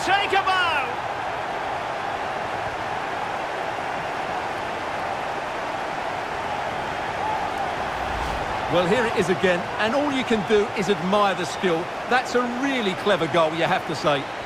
take a bow. Well, here it is again, and all you can do is admire the skill. That's a really clever goal, you have to say.